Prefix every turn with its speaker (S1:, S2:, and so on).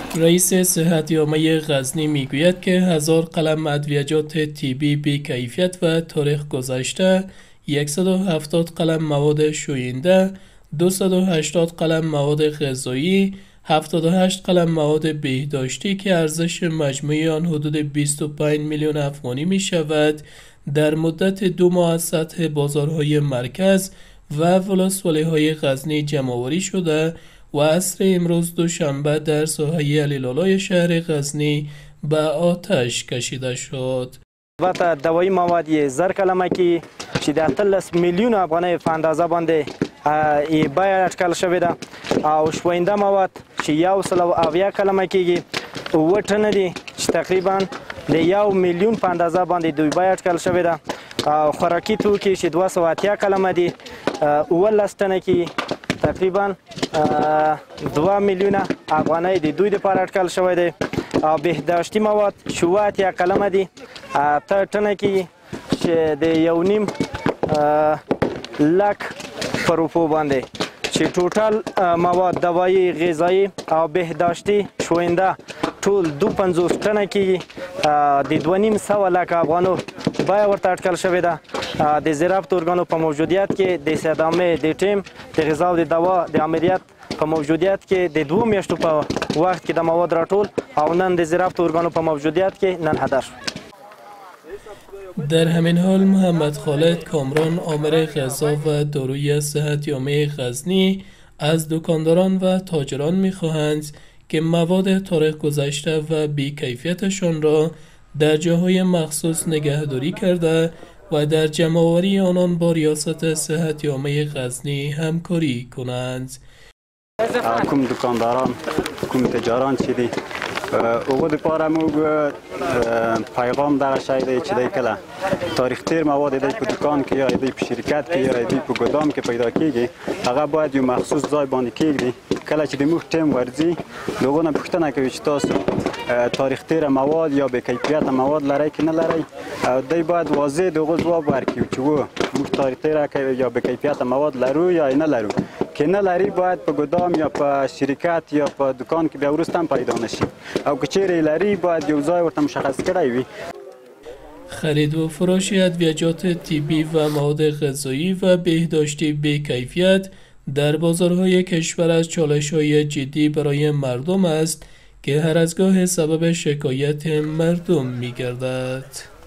S1: رئیس صحت عامه غزنی میگوید که 1000 قلم ادویه‌جات طبی بی کیفیت و تاریخ گذشته، 170 قلم مواد شوینده، 280 قلم مواد غذایی، 78 قلم مواد بهداشتی که ارزش مجموعی آن حدود 25 میلیون افغانی می شود، در مدت 2 ماه از سطح بازارهای مرکز و ولسوالی‌های غزنی جمع‌آوری شده و عصر امروز دوشنبه در ساحه علیلالای شهر غزنی به آتش کشیده شد.
S2: البته دوایی موادی 1000 کلمه که در 13 میلیون افغانۍ په اندازه باندې بیه اټکل شوې ده او شوینده مواد چې 170 کلمه کېږي 7 ټنه دي چې تقریبا د 1 میلیون په اندازه باندې دوی بیه اټکل شوې ده او خوراکي توکي چې 280 کلمه دي 17 ټنه کې تقریبا 2 میلیونه افغانۍ د دوی لپاره اټکل شوی دی او بهداشتي مواد 80 کلمه دي 8 ټنه کې چې د 1.5 لک په روپو باندې چې ټوټل مواد دوایی غذایی او بهداشتي شوینده ټول 250 ټنه کې د 2.5 لک افغانو بیه ورته اټکل شوې ده. د زیرافت ارګانو په موجودیت کې د استعدامې د ټیم د غذا او د دوا د عملیات په موجودیت کې د 2 میاشتو په وخت کې د مواد راټول او نن د زیرافت ارګانو په موجودیت کې نن هدر شو.
S1: در همین حال محمد خالد کامران آمر غذا و داروی صحت عامه غزنی از دکانداران و تاجران می‌خواهند که مواد تاریخ گذشته و بی‌کیفیتشان را در جاهای مخصوص نگهداری کرده و در جمع‌آوری آنان با ریاست صحت عامه غزنی همکاری کنند.
S3: کوم دکانداران کوم تجاران چې دي اوغه د پاره موږ پیغام دغه شی دی چې دی کله تاریخ تیر مواد دی په دکان کې یا دی په شرکت کې یا دی په ګودام کې پیدا کیږي هغه باید یو مخصوص ځای باندې کېږدي. کله چې د موږ ټیم ورځي دغه نه پوښتنه کوي چې تاسو تاریخ تیر مواد یا به کیفیت مواد لري که نه لري دی باید واضح دغه ځواب ورکړي چې موږ تاریخ تیر یا به کیفیت مواد لرو یا نه لرو. که نه لري باید په ګودام یا په شرکت یا په دکان کې بیا وروسته هم پیدا نشي او که چیرې لري باید یو ځای ورته مشخص کړی وي.
S1: خرید و فروش ادویه‌جات طبی و مواد غذایی و بهداشتی بی کیفیت در بازارهای کشور از چالش‌های جدی برای مردم است که هر از گاه سبب شکایت مردم می‌گردد.